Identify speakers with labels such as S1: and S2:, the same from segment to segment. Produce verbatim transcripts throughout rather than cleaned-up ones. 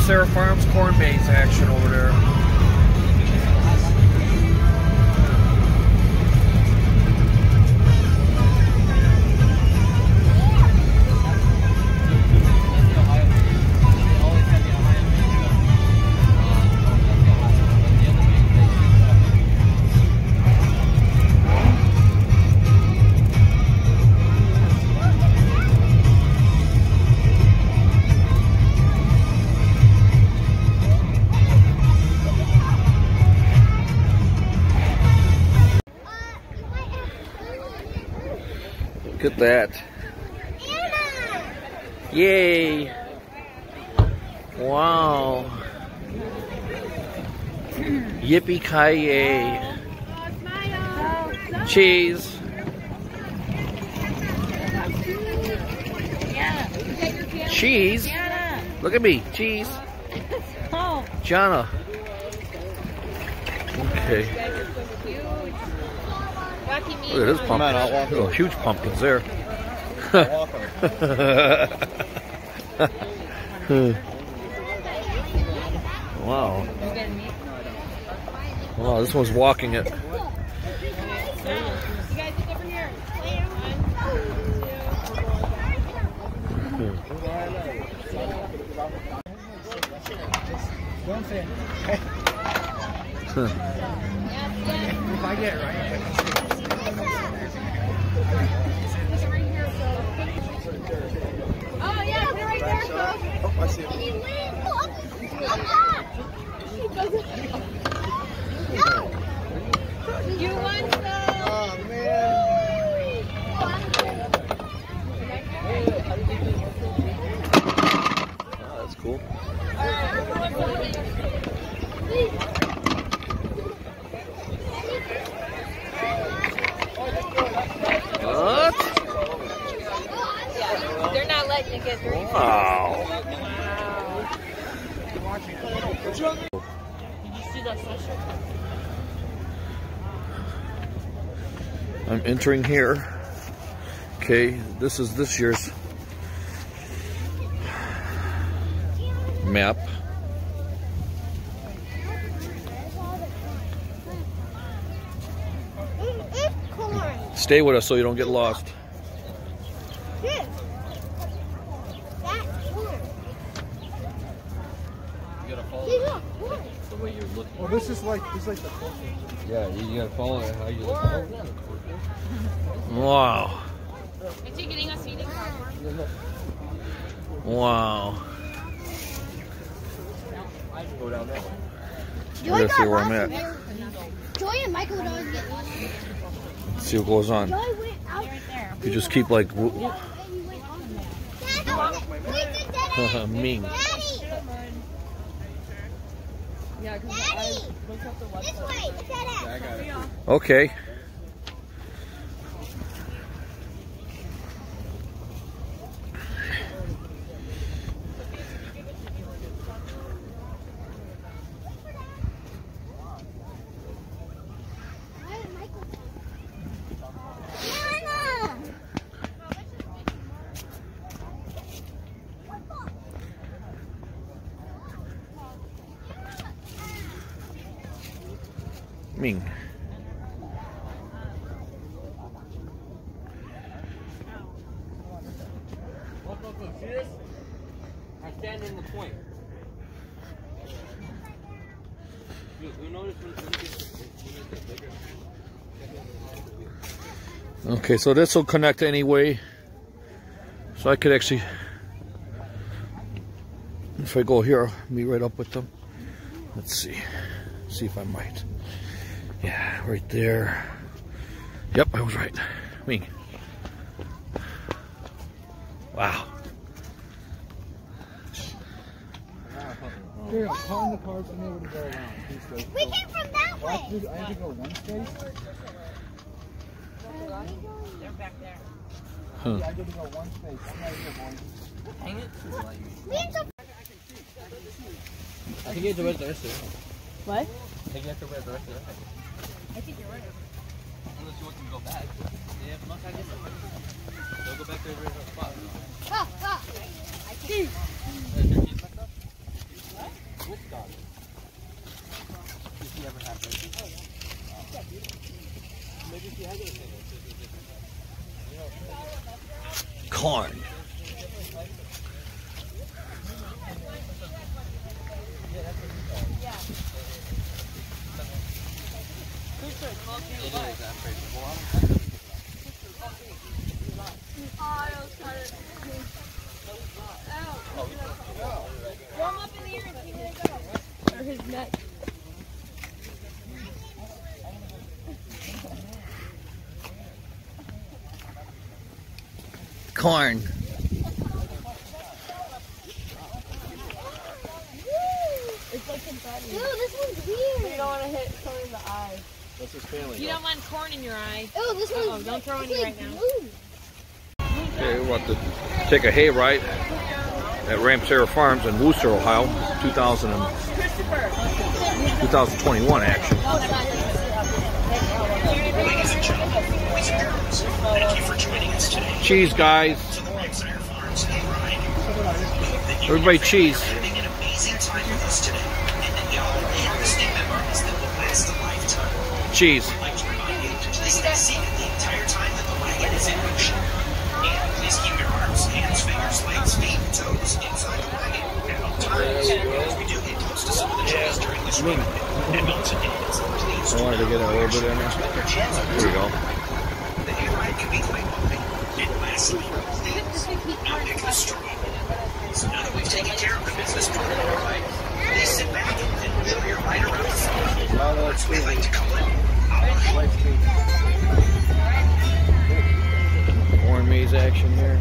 S1: Ramseyer Farms corn maze action over there. Look at that. Anna. Yay. Wow. Yippee-ki-yay. Cheese. Cheese? Look at me. Cheese. Jana. Okay. Look at this pumpkin. Oh, huge pumpkins there. Wow. Wow, this one's walking it.
S2: If I get it right.
S3: Oh yeah, put it right there, so.
S2: Oh, I see it.
S3: You won some.
S2: Oh man.
S1: Oh, that's cool. What?
S3: They're not letting it get through.
S1: Wow.
S3: Did you see that session?
S1: I'm entering here. Okay, this is this year's map. Stay with us so you don't get lost.
S2: Well, this is like this is like the culture.
S4: Yeah, you gotta follow it how you look.
S1: Wow.
S3: Is he getting us eating cardboard?
S1: Wow.
S4: Go down there.
S1: I gotta see where I'm at.
S5: Joy and Michael would always get lost.
S1: Let's see what goes on.
S5: Joy went out there.
S1: You just keep like
S5: And you went on there. Daddy!
S1: Ming.
S5: Daddy!
S3: Yeah, because
S5: Daddy! This way! Dad.
S2: I got it.
S1: Okay. Ming.
S4: Look, look, look. See this? I stand in the point. You, you notice when it gets bigger?
S1: Okay, so this will connect anyway. So I could actually, if I go here, meet right up with them. Let's see. See if I might. Yeah, right there. Yep, I was right. Ming. Wow.
S2: Here, calling the cars and able to go around.
S5: We came from that way.
S2: I have to go one space.
S3: they're back there.
S1: Huh.
S2: I get to go one space. I'm not here, boys.
S4: Hang it.
S5: Me and Sophia.
S4: I think you have to wait the rest of it.
S3: What?
S4: I think you have to wait the rest of it.
S3: I think you're right.
S4: Unless you want them to go back. They have enough time. They'll go back to the original spot.
S5: Go, go.
S4: Is your keys messed up?
S1: Corn.
S3: Warm up in the ear and see where they go. Or his neck.
S1: Corn.
S3: It's like confetti.
S5: Ew, this one's weird.
S3: You don't want to hit someone in the eye.
S2: That's his family.
S3: You don't want corn in your eye.
S5: Ew, this one's
S3: Uh-oh, don't throw
S5: it's
S3: any
S5: like
S3: right now.
S5: blue.
S1: Okay, we're about to take a hay ride at Ramseyer Farms in Worcester, Ohio. two thousand and, twenty twenty-one action.
S6: Ladies and gentlemen, boys and girls, thank you for joining us today.
S1: Cheese, guys.
S6: To the Ramseyer Farms hay ride. We hope that you
S1: Everybody
S6: and your
S1: cheese.
S6: family are having an amazing time with us today, and that y'all will be harvesting memories that will last a lifetime.
S1: Cheese.
S6: We'd like to remind you to please stay seated the entire time that the wagon is in motion. And please keep your arms, hands, fingers, legs, feet, and toes inside the wagon at all times, because we do get close to some of the trees during this ride. And Milton is please
S1: I wanted to get a little bit in there. Here we go.
S6: the hay ride can be quite bumpy. And lastly, please, no picking a straw. So now that we've taken care of the business part of our ride, please sit back and enjoy your ride around the farm. Or as we like to call it, our
S1: Corn maze action here.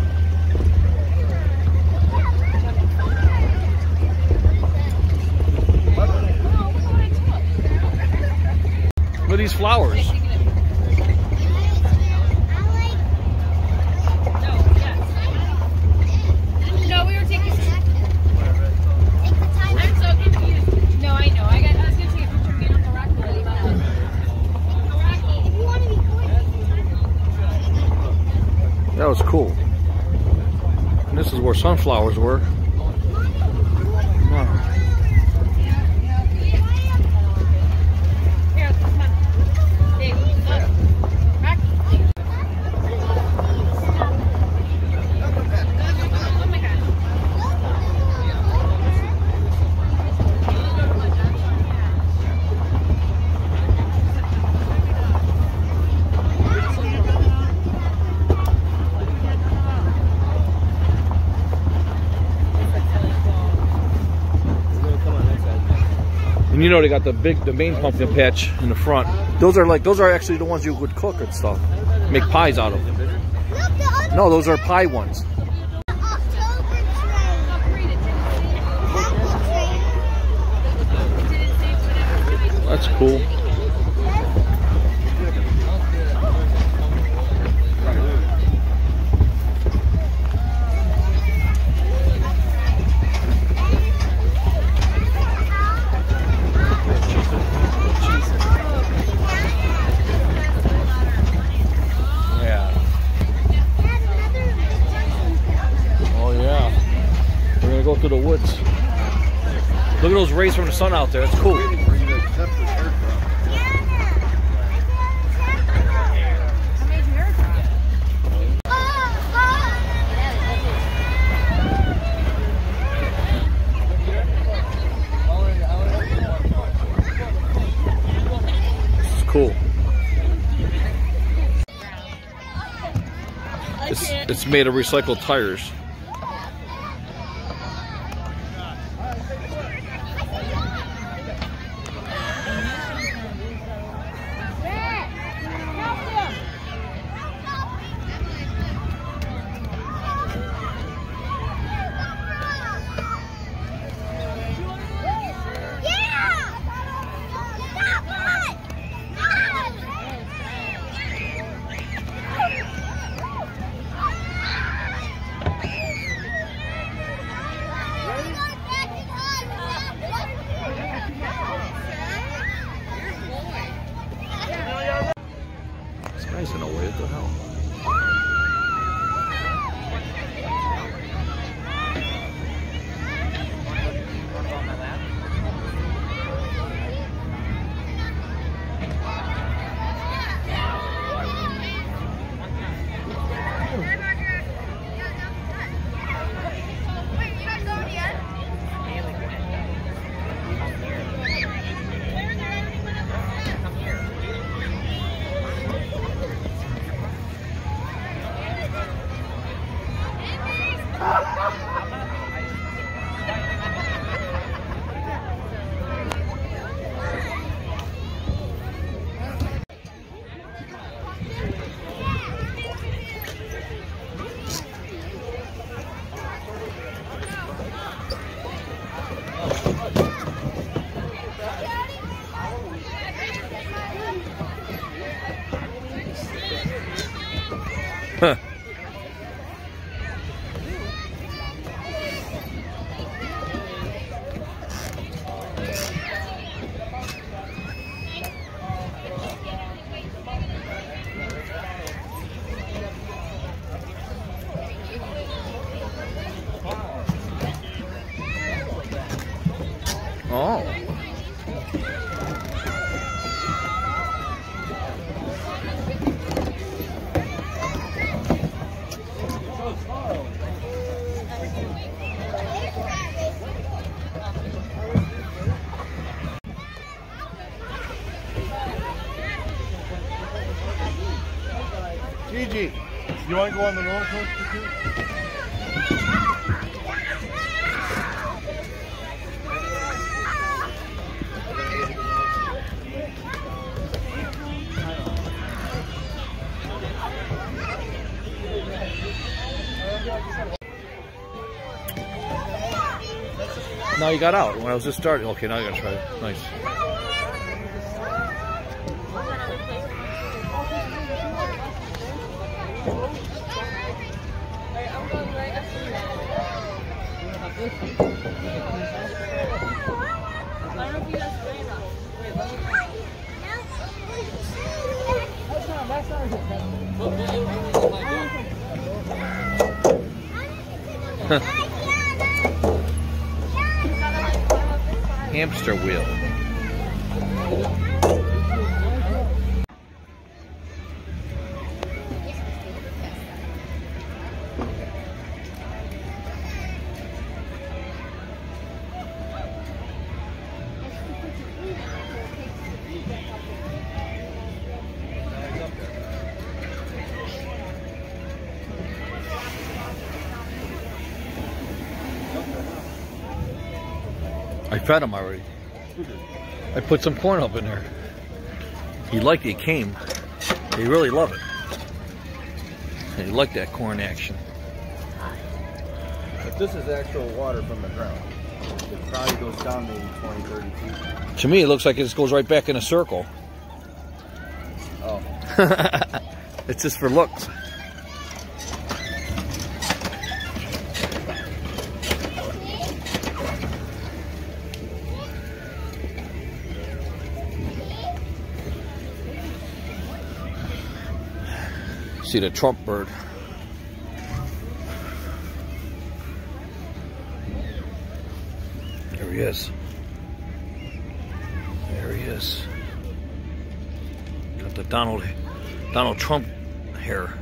S1: Look at these flowers.
S3: No, we were taking. I'm so confused. No, I know. I got. I was gonna take a picture of me and Uncle Rocky.
S5: If you want to be quick.
S1: That was cool. And this is where sunflowers were. Wow.
S3: Here, come on. Dave, look. Rocky. Oh my God.
S1: And you know they got the big, the main pumpkin patch in the front. Those are like, those are actually the ones you would cook and stuff. Make pies out of.
S5: Look, the other
S1: No, those are pie ones.
S5: October train. That
S1: That's cool. Yeah. Oh yeah. We're gonna go through the woods. Look at those rays from the sun out there. It's cool. This is cool. It's, it's made of recycled tires. Huh. Oh.
S2: Gigi, you want to go on the roller coaster too?
S1: Now you got out when I was just starting. Okay, now I gotta try it. Nice. Hamster wheel. I fed him already. I put some corn up in there. He liked it. He came. He really loved it. He liked that corn action.
S2: But this is actual water from the ground. It probably goes down maybe twenty, thirty feet.
S1: To me, it looks like it just goes right back in a circle.
S2: Oh.
S1: It's just for looks. See the Trump bird. There he is. There he is. Got the Donald Donald Trump hair.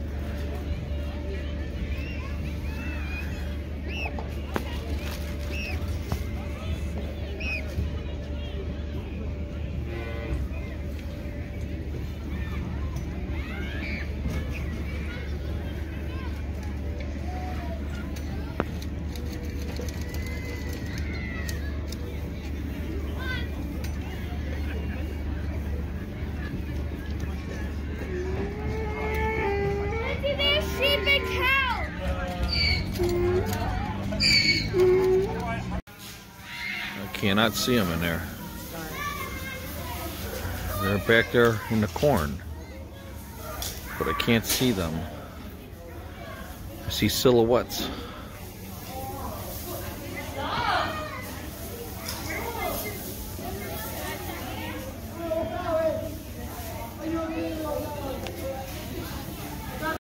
S1: Cannot see them in there. They're back there in the corn, but I can't see them. I see silhouettes.